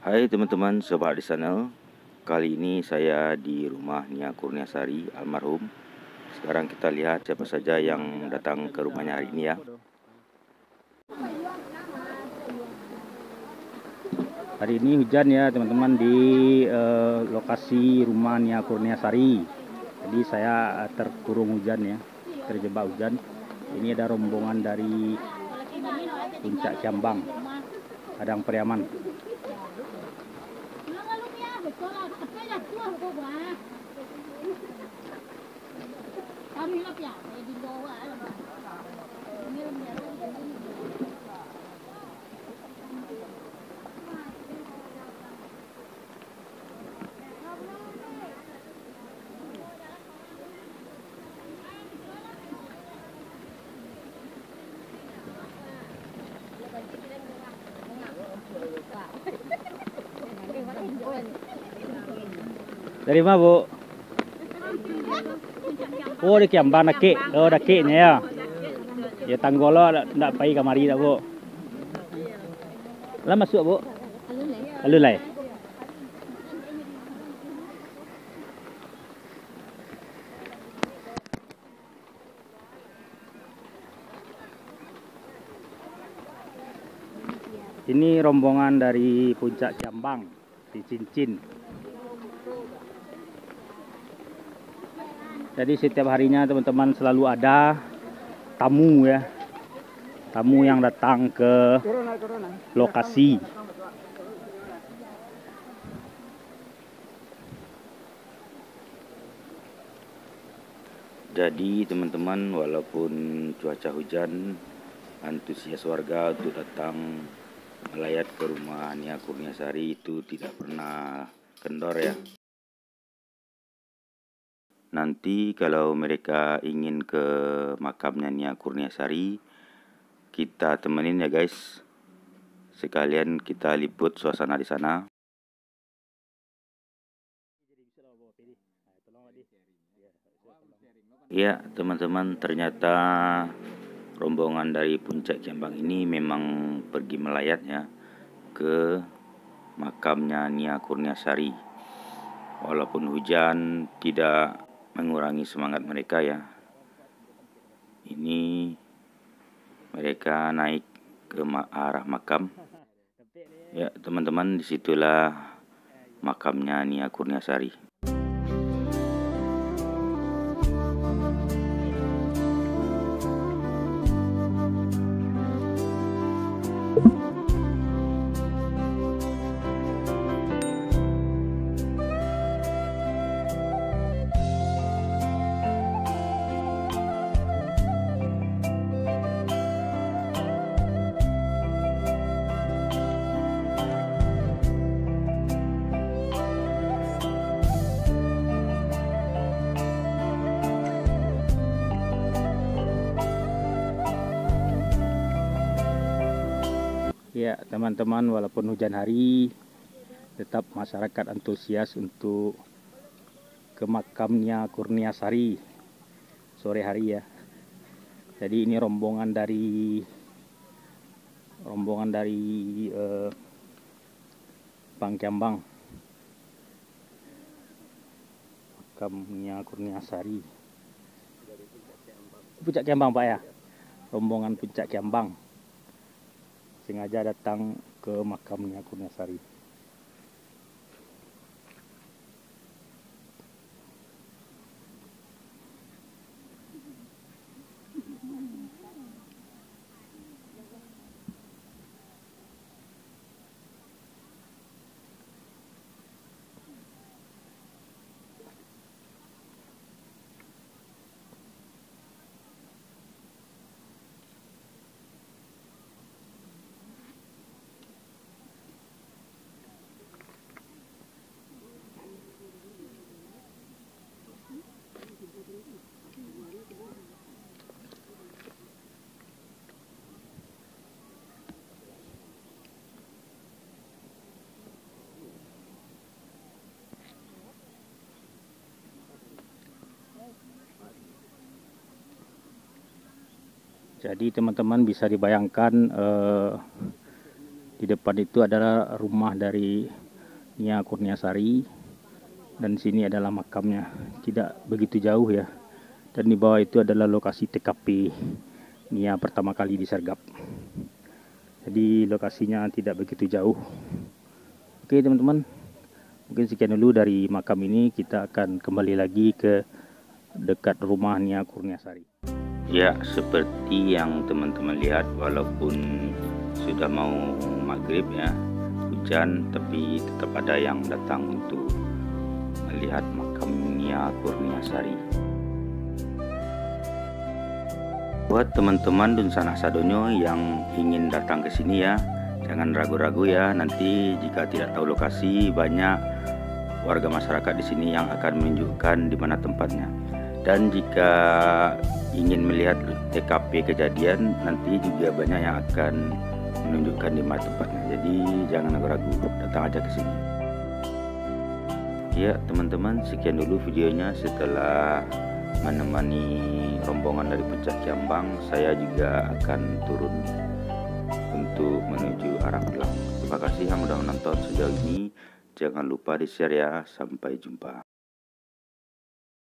Hai teman-teman sobat di sana. Kali ini saya di rumah Nia Kurniasari almarhum. Sekarang kita lihat siapa saja yang datang ke rumahnya hari ini ya. Hari ini hujan ya teman-teman di lokasi rumah Nia Kurniasari. Jadi saya terkurung hujan ya, terjebak hujan. Ini ada rombongan dari Puncak Kiambang, Padang Pariaman. Dari mana Bu? Oh di Kiambang Daki, Dakinya ya. Ya Tanggolo ndak pergi kamari dah Bu. Lah masuk Bu? Alulai. Ini rombongan dari Puncak Kiambang di Cincin. Jadi setiap harinya teman-teman selalu ada tamu ya, tamu yang datang ke lokasi. Jadi teman-teman, walaupun cuaca hujan, antusias warga untuk datang melayat ke rumah Nia Kurniasari itu tidak pernah kendor ya. Nanti kalau mereka ingin ke makamnya Nia Kurniasari, kita temenin ya guys. Sekalian kita liput suasana di sana. Ya teman-teman, ternyata rombongan dari Puncak Kiambang ini memang pergi melayat ya ke makamnya Nia Kurniasari. Walaupun hujan tidak mengurangi semangat mereka ya. Ini mereka naik ke arah makam. Ya teman-teman, disitulah makamnya Nia Kurniasari. Ya teman-teman, walaupun hujan hari, tetap masyarakat antusias untuk ke makamnya Kurniasari sore hari ya. Jadi ini rombongan dari Bang Kiambang, makamnya Kurniasari. Puncak Kiambang Pak ya, rombongan Puncak Kiambang sengaja datang ke makamnya Kurniasari. Jadi teman-teman bisa dibayangkan Di depan itu adalah rumah dari Nia Kurniasari, dan sini adalah makamnya, tidak begitu jauh ya. Dan di bawah itu adalah lokasi TKP Nia pertama kali disergap. Jadi lokasinya tidak begitu jauh. Oke teman-teman, mungkin sekian dulu dari makam ini. Kita akan kembali lagi ke dekat rumah Nia Kurniasari. Ya, seperti yang teman-teman lihat, walaupun sudah mau maghrib ya, hujan, tapi tetap ada yang datang untuk melihat makam Nia Kurniasari. Buat teman-teman Dun Sanak Sadonyo yang ingin datang ke sini ya, jangan ragu-ragu ya. Nanti jika tidak tahu lokasi, banyak warga masyarakat di sini yang akan menunjukkan di mana tempatnya. Dan jika ingin melihat TKP kejadian, nanti juga banyak yang akan menunjukkan di mana tempatnya. Jadi jangan ragu-ragu, datang aja ke sini. Ya teman-teman, sekian dulu videonya. Setelah menemani rombongan dari Puncak Kiambang, saya juga akan turun untuk menuju arah pulang. Terima kasih yang sudah menonton sejauh ini. Jangan lupa di share ya. Sampai jumpa.